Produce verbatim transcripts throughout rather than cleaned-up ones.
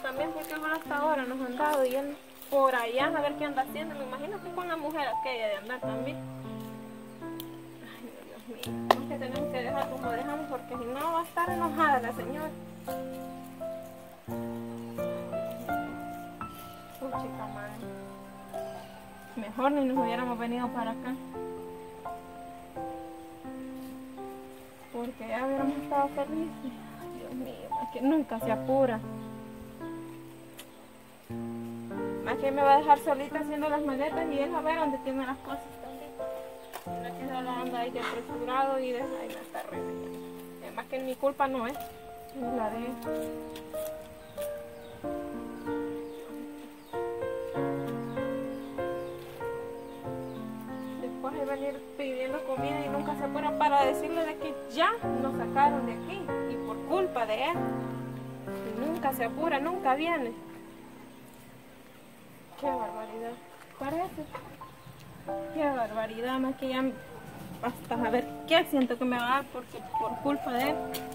también porque él hasta ahora nos han dado y él por allá a ver qué anda haciendo. Me imagino que con la mujer aquella de andar también. Ay, Dios mío, es que tenemos que dejar como dejamos porque si no va a estar enojada la señora. Puchica madre. Mejor ni nos hubiéramos venido para acá. Porque ya hubiéramos estado felices. Ay, Dios mío, es que nunca se apura. Más que me va a dejar solita haciendo las maletas y él a ver dónde tiene las cosas también. No que solo anda ahí de apresurado y deja ahí la está regañando. Además que mi culpa no es, es la de él. Después de venir pidiendo comida y nunca se apura para decirle de que ya nos sacaron de aquí y por culpa de él. Y nunca se apura, nunca viene. Qué barbaridad, parece. Qué barbaridad, más que ya hasta a ver qué siento que me va a dar porque por culpa de él.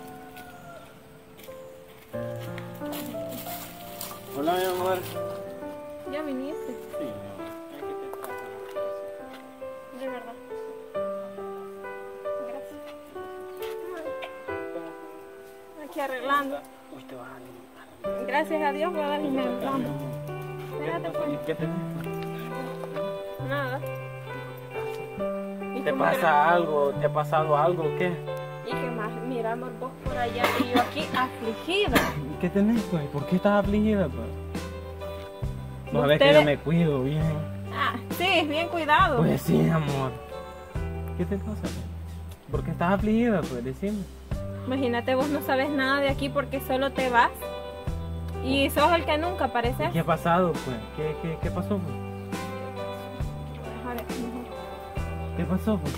Hola, mi amor. ¿Ya viniste? Sí, mi amor. ¿Qué te pasa? De verdad. Gracias. Aquí arreglando. Uy, te vas a animar. Gracias a Dios voy a dar mi arreglando. Espérate pues. ¿Qué te Nada. ¿Y ¿Te cómo pasa era? algo? ¿Te ha pasado algo o qué? ¿Y qué más? Mira, amor, vos por allá y yo aquí afligida. ¿Qué tenés, pues? ¿Por qué estás afligida, pues? No sabes que Ustedes- yo me cuido bien. Ah, sí, bien cuidado. Pues sí, amor. ¿Qué te pasa, pues? ¿Por qué estás afligida, pues? Decime. Imagínate, vos no sabes nada de aquí porque solo te vas. Y sos el que nunca apareces. ¿Qué ha pasado, pues? ¿Qué, qué, qué pasó, pues? ¿Qué pasó, pues?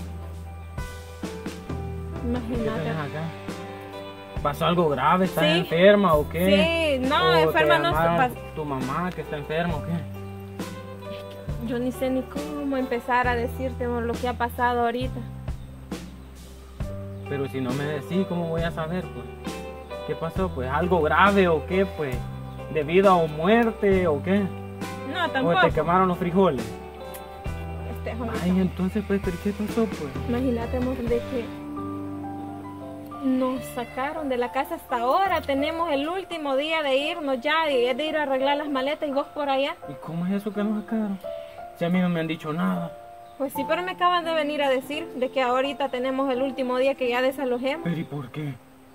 ¿Qué Imagínate. tenés acá? ¿Pasó algo grave? ¿Estás Sí. enferma o qué? Sí, no, ¿O te enferma no se llamaron pasa. tu mamá que está enferma o qué? Yo ni sé ni cómo empezar a decirte amor, lo que ha pasado ahorita. Pero si no me decís, ¿cómo voy a saber, pues? ¿Qué pasó, pues? ¿Algo grave o qué, pues? ¿De vida o muerte o qué? No, ¿O tampoco. te quemaron los frijoles? Este, Juanito, Ay, entonces, pues, ¿pero qué pasó, pues? imagínate amor, de que nos sacaron de la casa hasta ahora. Tenemos el último día de irnos ya y es de ir a arreglar las maletas y vos por allá. ¿Y cómo es eso que nos sacaron? Si a mí no me han dicho nada. Pues sí, pero me acaban de venir a decir de que ahorita tenemos el último día que ya desalojemos. ¿Pero y por qué?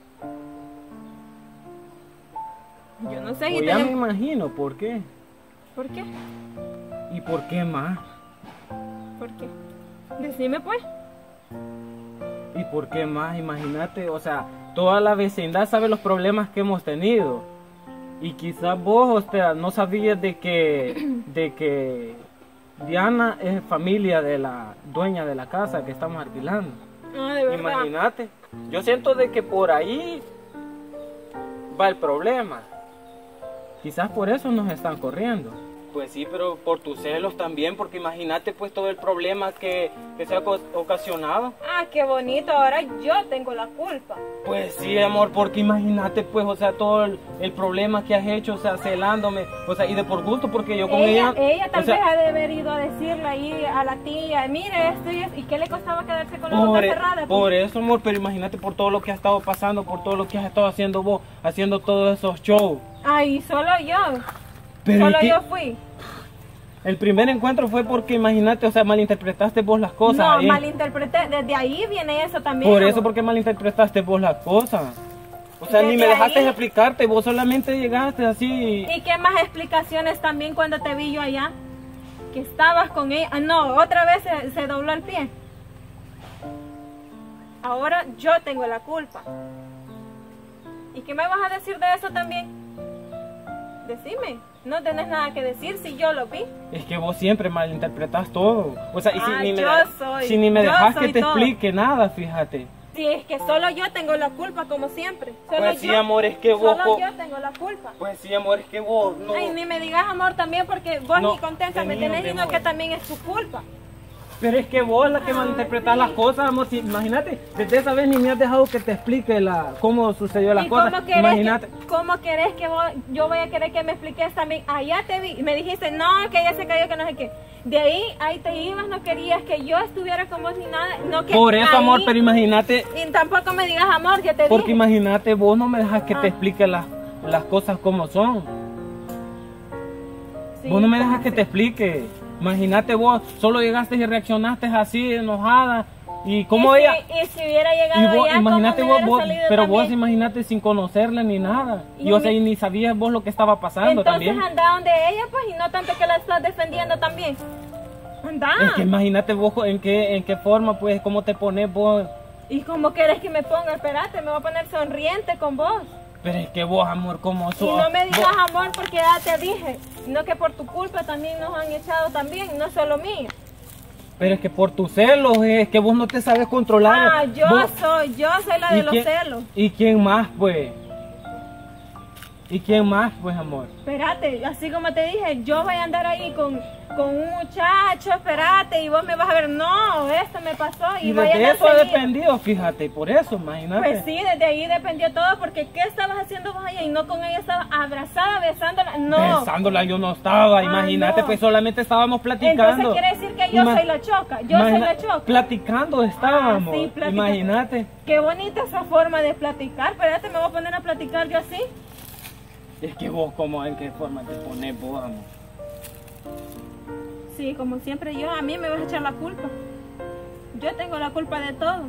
Yo no sé. y Pues ya me tenemos- imagino, ¿por qué? ¿Por qué? ¿Y por qué más? ¿Por qué? Decime pues. ¿Y por qué más? Imagínate, o sea, toda la vecindad sabe los problemas que hemos tenido. Y quizás vos, o sea, no sabías de que, de que Diana es familia de la dueña de la casa que estamos alquilando. No, de verdad. Imagínate. Yo siento de que por ahí va el problema. Quizás por eso nos están corriendo. Pues sí, pero por tus celos también, porque imagínate pues todo el problema que, que se ha oco- ocasionado. Ah, qué bonito. Ahora yo tengo la culpa. Pues sí, amor, porque imagínate pues, o sea, todo el, el problema que has hecho, o sea, celándome, o sea, y de por gusto, porque yo con Ella, ella... ella tal o sea, vez ha de haber ido a decirle ahí a la tía, mire esto y esto. ¿Y qué le costaba quedarse con la boca Por, e- cerrada? por eso, amor, pero imagínate por todo lo que ha estado pasando, por todo lo que has estado haciendo vos, haciendo todos esos shows. Ay, solo yo. Pero solo ¿y qué? yo fui. El primer encuentro fue porque, imagínate, o sea, malinterpretaste vos las cosas. No, ahí. malinterpreté. Desde ahí viene eso también. Por amor. eso, porque malinterpretaste vos las cosas. O sea, ni Desde me dejaste ahí- explicarte, vos solamente llegaste así. ¿Y qué más explicaciones también cuando te vi yo allá? Que estabas con ella. Ah, no, otra vez se, se dobló el pie. Ahora yo tengo la culpa. ¿Y qué me vas a decir de eso también? Decime. No tenés nada que decir si yo lo vi. Es que vos siempre malinterpretas todo. O sea, y si Ah, ni me, yo de- soy- si ni me yo dejas soy que te todo. explique nada, fíjate. Si es que solo yo tengo la culpa, como siempre. Solo Pues sí, yo, amor, es que vos... Solo co- yo tengo la culpa. Pues sí, amor, es que vos no... Ay, ni me digas amor también porque vos No, ni contenta me vení, tenés hombre, diciendo amor. que también es tu culpa. Pero es que vos la que malinterpretás las cosas, amor. Si, imagínate, desde esa vez ni me has dejado que te explique la, cómo sucedió las ¿Y cosas. cómo querés, Imagínate. que, cómo querés que vos, yo voy a querer que me expliques también? Allá te vi y me dijiste, no, que ella se cayó, que no sé qué. De ahí, ahí te ibas, no querías que yo estuviera con vos ni nada. No, que Por eso, ahí, amor, pero imagínate. Y tampoco me digas amor, ya te Porque dije. imagínate, vos no me dejas que Ah. te explique las, las cosas como son. Sí, Vos no me dejas ¿cómo que se- te explique. Imagínate vos, solo llegaste y reaccionaste así, enojada. Y como y ella... Si, y si hubiera llegado Y vos, allá, imagínate ¿cómo me vos, hubiera vos- salido pero vos también? imagínate sin conocerla ni nada. Y Y o a sea, mí- y ni sabías vos lo que estaba pasando Entonces también. anda donde ella, pues, y no tanto que la estás defendiendo también. Anda. Es que imagínate vos en qué, en qué forma, pues, cómo te pones vos. ¿Y cómo quieres que me ponga? Espérate, me voy a poner sonriente con vos. Pero es que vos, amor, como sos. Y no me digas vos- amor porque ya te dije, no que por tu culpa también nos han echado también, no solo mío. Pero es que por tus celos, es que vos no te sabes controlar. Ah, yo Vos- soy, yo soy la ¿y de los quién- celos. ¿Y quién más, pues? ¿Y quién más, pues, amor? Espérate, así como te dije, yo voy a andar ahí con, con un muchacho, espérate, y vos me vas a ver, no, esto me pasó y, Y voy a desde andar eso ha seguida. dependido, fíjate, por eso, imagínate. Pues sí, desde ahí dependió todo, porque ¿qué estabas haciendo vos allá? Y no con ella estabas abrazada, besándola, no. Besándola yo no estaba, Ah, imagínate, no. pues solamente estábamos platicando. Entonces quiere decir que yo Ima- soy la choca, yo soy imagina- la choca. Platicando estábamos, Ah, sí, platica- imagínate. Qué bonita esa forma de platicar, espérate, me voy a poner a platicar yo así. Es que vos, ¿cómo, en qué forma te pones vos, amor? Sí, como siempre yo, a mí me vas a echar la culpa. Yo tengo la culpa de todo.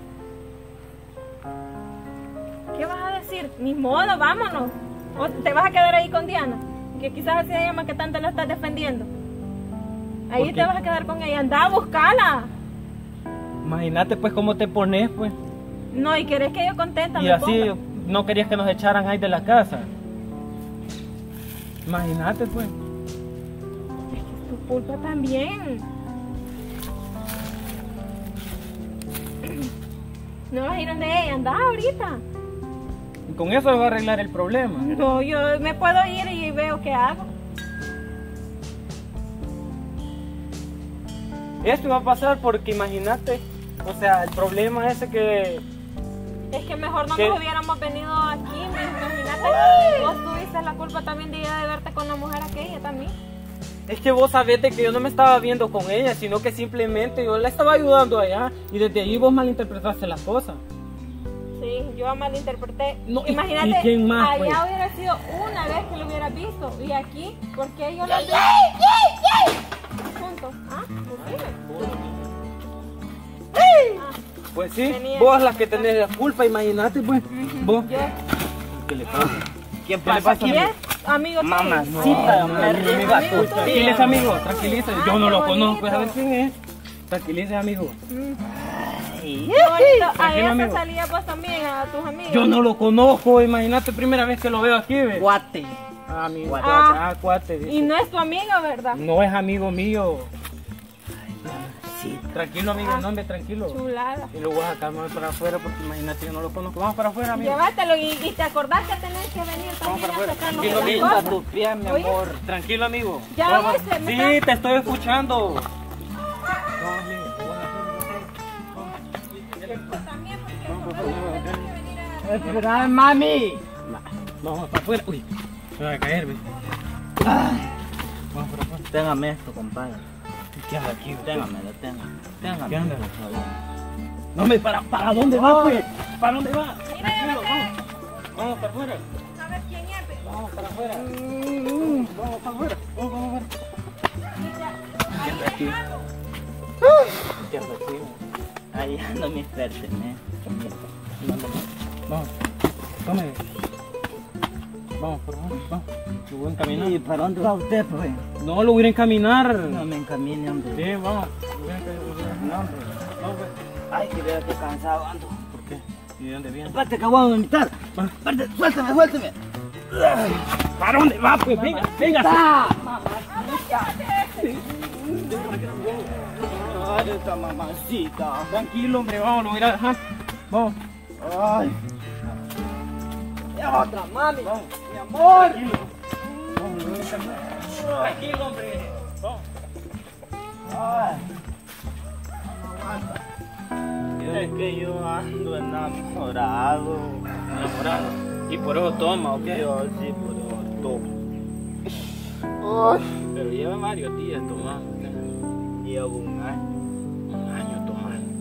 ¿Qué vas a decir? Ni modo, vámonos. O te vas a quedar ahí con Diana, que quizás así se llama que tanto la estás defendiendo. Ahí ¿Por te qué? vas a quedar con ella, anda a buscarla. Imagínate, pues, cómo te pones, pues. No, y querés que yo contenta Y me así ponga. no querías que nos echaran ahí de la casa. Imagínate, pues. Tu culpa también. No vas a ir donde ella, anda ahorita. Y con eso se va a arreglar el problema. No, yo me puedo ir y veo qué hago. Esto va a pasar porque imagínate, o sea, el problema ese que... Es que mejor no ¿Qué? nos hubiéramos venido aquí, imagínate. Vos tuviste la culpa también de ella de verte con la mujer aquella también. Es que vos sabés de que yo no me estaba viendo con ella, sino que simplemente yo la estaba ayudando allá y desde ahí vos malinterpretaste las cosas. Sí, yo malinterpreté. No, ¿y- Imagínate, y quién más, allá pues? hubiera sido una vez que lo hubiera visto. Y aquí, ¿por qué yo la vi? Juntos. ¿Ah? Pues sí, Tenía- vos las que tenés la culpa, imagínate, pues. Vos. Yo, ¿Qué le pasa? ¿Qué ¿Qué le pasa? ¿y es? Amigo tuyo. Mamacita, No, me no, riega amigo tu tuyo. Tranquilice, amigo, tranquilice. Ah, Yo no qué lo bonito. conozco, pues a ver quién es. Tranquilice, amigo. Qué bonito. A Tranquilo, esa amigo. salía vos también, a tus amigos. Yo no lo conozco, imagínate, primera vez que lo veo aquí, ¿ves? Guate. Ah, mi Guate. cuate, ah, cuate. dice. Y no es tu amigo, ¿verdad? No es amigo mío. Sí. Tranquilo, amigo, Ah. no, hombre, tranquilo. Chulada. Y lo voy a sacar más para afuera porque imagínate, yo no lo conozco. Vamos para afuera, amigo. Llévatelo y, y te acordás que tenés que venir Vamos también para a afuera. sacarnos Tranquilo, de las linda, cosas. tu pie, mi Oye. amor. Tranquilo, amigo. Ya Vamos. oíste, me Sí, está- te estoy escuchando. Vamos, amigo, Tú también, porque acordás que tenés que venir a- Espera, mami. vamos para afuera. Uy, se va a caer, ¿ves? Vamos para afuera. Téngame esto, compadre. ¿Qué haces aquí? Téngamelo, téngame. Téngame. ¿Qué anda? por favor. No, me para, ¿para dónde va, pues? ¿Para dónde va? Mira, Tranquilo, ya vamos. Vamos para afuera. A ver quién es. pe- Vamos para afuera. Vamos para afuera. Vamos, vamos afuera. Ahí está. ¿Qué haces aquí? Ahí ando mis pertenencias. Vamos. Tome. Vamos, por favor. Vamos. Lo voy a encaminar. ¿Y para dónde va usted, pues? No, lo voy a ir a encaminar. No me encamine, hombre. Sí, vamos. Lo voy a encaminar. No, hombre. Vamos, pues. Ay, que veo que cansado ando. ¿Por qué? ¿Y de dónde viene? Espérate que voy a vomitar. Ah. Espérate, suéltame, suéltame. ¿Para dónde va, pues? Venga, venga. ¡Ah! Ay, esta mamacita. Tranquilo, hombre, vamos, lo voy a ir a dejar. Vamos. Ay. Es otra, mami. Mi amor. Vamos, lo voy a encaminar. Tranquilo, hombre. Vamos. Ay. Es que yo ando enamorado. Enamorado. Y por eso toma, ¿ok? Yo sí, por eso tomo. Ay, Pero lleva varios días tomando. ¿Ok? llevo un año. Un año tomando.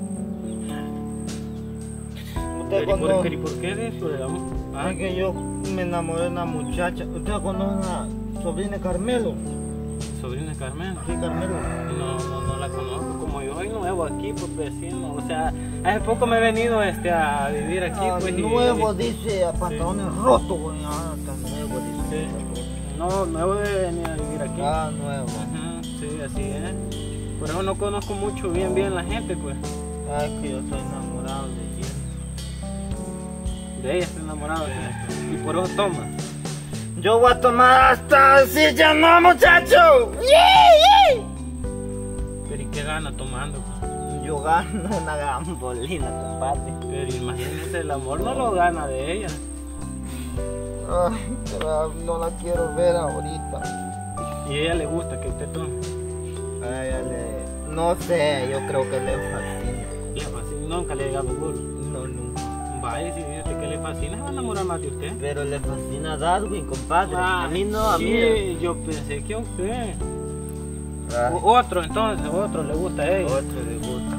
¿Usted Pero ¿y por, conoce? pero ¿y por qué de eso, digamos? Ah, Es que yo me enamoré de una muchacha. ¿Usted conoce a la sobrina de Carmelo? sobrina Carmen. Sí, Carmelo. No, no, no la conozco. Como yo soy nuevo aquí, pues vecino. O sea, hace poco me he venido este, a vivir aquí. Ah, Pues, y- nuevo, dice, a pantalones rotos, güey. Ah, tan nuevo, dice. No, nuevo de venir a vivir aquí. Ah, nuevo. Ujú, sí, así es. Por eso no conozco mucho bien bien la gente, pues. Ay, que yo estoy enamorado de ella. De ella estoy enamorado. ¿Sí? Y por eso toma. Yo voy a tomar hasta decir ya no, muchacho. Pero ¿y qué gana tomando? Pues? Yo gano una gambolina, compadre. Pero imagínese, el amor no lo gana de ella. Ay, pero no la quiero ver ahorita. Y a ella le gusta que usted tome. A ella le... No sé, yo creo que le fascina. Le fascina, nunca le ha llegado duro. No, nunca. Vaya, si dice que le fascina, se va a enamorar más de usted. Pero le fascina a Darwin, compadre. Ah, a mí no, a mí. sí, yo pensé que a usted. Ah, O- Otro entonces, otro le gusta a ella. otro le gusta.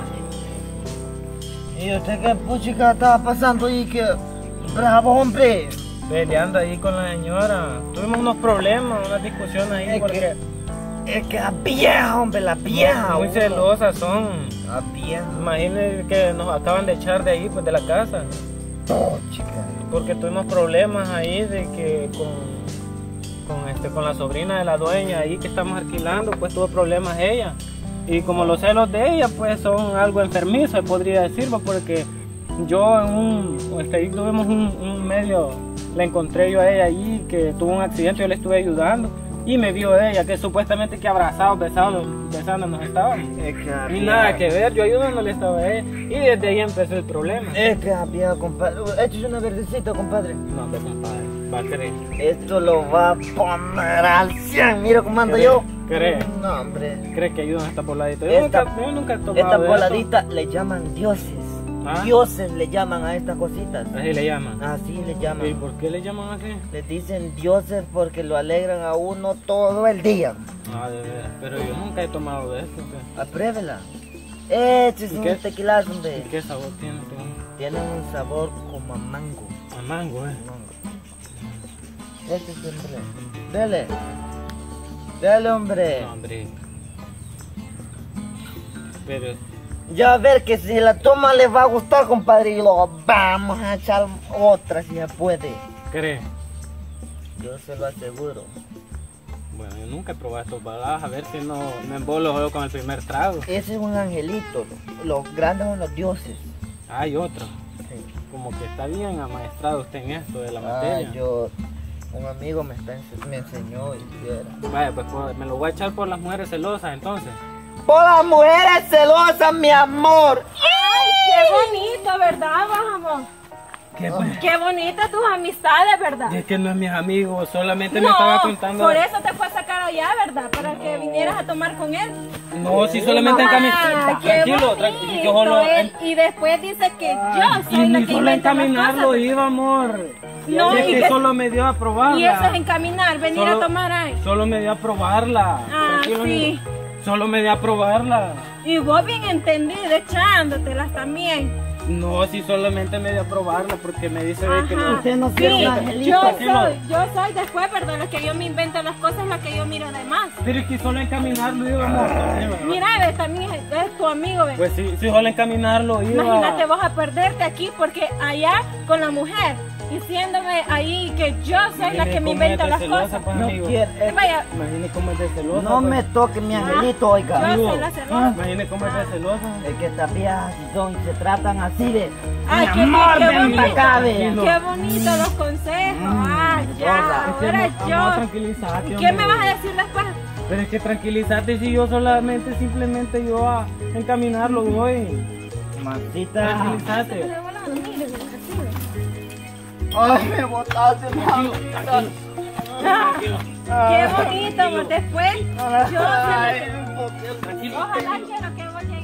¿Y usted qué puchica estaba pasando ahí? Que bravo, hombre. Peleando ahí con la señora. Tuvimos unos problemas, unas discusiones ahí Es porque Es que la vieja, hombre, la vieja. muy hombre. celosas son. La vieja. Imagínense que nos acaban de echar de ahí, pues de la casa. Oh, chica. Porque tuvimos problemas ahí de que con, con, este, con la sobrina de la dueña ahí que estamos alquilando, pues tuvo problemas ella. Y como los celos de ella, pues son algo enfermizo, se podría decir, pues, porque yo en un, este, ahí tuvimos un, un medio, la encontré yo a ella allí, que tuvo un accidente, yo le estuve ayudando. Y me vio ella, que supuestamente que abrazados, besados, besándonos estaban. Es que la Ni vieja- nada que ver, yo ayudándole estaba a ella. Y desde ahí empezó el problema. Es que la vieja, compadre. Échese una verdecita, compadre. No, te compadre, va a creer. Esto lo va a poner al cien. Mira cómo ando ¿Cree? yo. ¿Cree? No, hombre. ¿Crees que ayudan a esta poladita? Yo, Esta- nunca, yo nunca he tomado Esta de eso. voladita le llaman dioses. ¿Ah? Dioses le llaman a estas cositas. Así le llaman. Así le llaman. ¿Y por qué le llaman así? Le dicen dioses porque lo alegran a uno todo el día. Ah, de veras. Pero yo nunca he tomado de esto. ¿Qué? Apruébela. Este es ¿Y un qué? tequilazo, ¿Y hombre. qué sabor tiene? este? Tiene un sabor como a mango. A mango, eh. Mango. Este es el hombre. Dele. Dele, hombre. No, hombre. Pero, Ya a ver que si la toma le va a gustar, compadre. Y lo vamos a echar otra si se puede. ¿crees? Yo se lo aseguro. Bueno, yo nunca he probado estos baladas. A ver si no me embolo yo con el primer trago. Ese es un angelito. Los grandes son los dioses. Hay otro. Sí. Como que está bien amaestrado usted en esto de la Ah, materia. yo, un amigo me, está, ense- me enseñó y viera. Vaya, pues, pues, me lo voy a echar por las mujeres celosas entonces. Por las mujeres celosas, mi amor. Ay, qué bonito, ¿verdad, amor? ¿Qué pues? Qué bonitas tus amistades, ¿verdad? Es que no es mis amigos, solamente me estaba contando. por eso te fue a sacar allá, ¿verdad? Para que vinieras a tomar con él. No, si solamente en Ah, caminar. qué Tranquilo, tranquilo. bonito Yo solo. él. Y después dice que yo soy Y la ni que solo inventa las encaminarlo cosas. iba, amor. No, es y que que- solo me dio a probarla. Y eso es encaminar, venir Solo- a tomar ahí. Solo me dio a probarla. Ah, Tranquilo, sí. Solo me dio a probarla. Y vos bien entendido, echándotelas también. No, si solamente me dio a probarla porque me dice de que Ajá. no. Usted no Sí, quiere un yo angelito. soy, yo soy después, ¿verdad? La que yo me invento las cosas, la que yo miro de más. Pero es que solo encaminarlo iba, amor. Mira, ve, también es, es tu amigo, ve. Pues sí, si solo encaminarlo iba. Imagínate vos a perderte aquí porque allá con la mujer, diciéndome ahí que yo soy la que me inventa las cosas. Pues, No amigo. quiere, eh, Vaya, Imagine cómo es de celosa. no pues. me toque mi angelito, oiga. yo Amigo, soy la celosa. Imagine cómo es de celosa. Es que estas viejas así son y se tratan así de. Ay, mi qué- amor, qué ven bonito. para acá, ve. Qué bonito los consejos. Ah, gorda. ya, Es que ahora no- yo. amor, tranquilízate, ¿Y qué me hombre. vas a decir después? Pero es que tranquilízate si yo solamente, simplemente yo a encaminarlo voy. Mamacita. Tranquilízate. Ay, me botaste, mi amor. Ah, qué bonito, amor. Después yo Ay, se ¿por qué? me- ojalá quiero que vos llegues